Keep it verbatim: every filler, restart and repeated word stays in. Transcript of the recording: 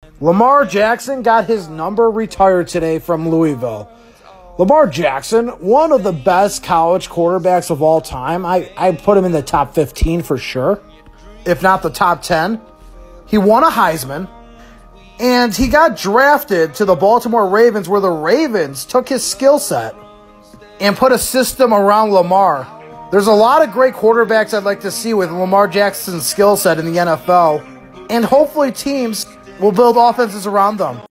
Lamar Jackson got his number retired today from Louisville. Lamar Jackson, one of the best college quarterbacks of all time. I, I put him in the top fifteen for sure, if not the top ten. He won a Heisman, and he got drafted to the Baltimore Ravens, where the Ravens took his skill set and put a system around Lamar. There's a lot of great quarterbacks I'd like to see with Lamar Jackson's skill set in the N F L, and hopefully teams will build offenses around them.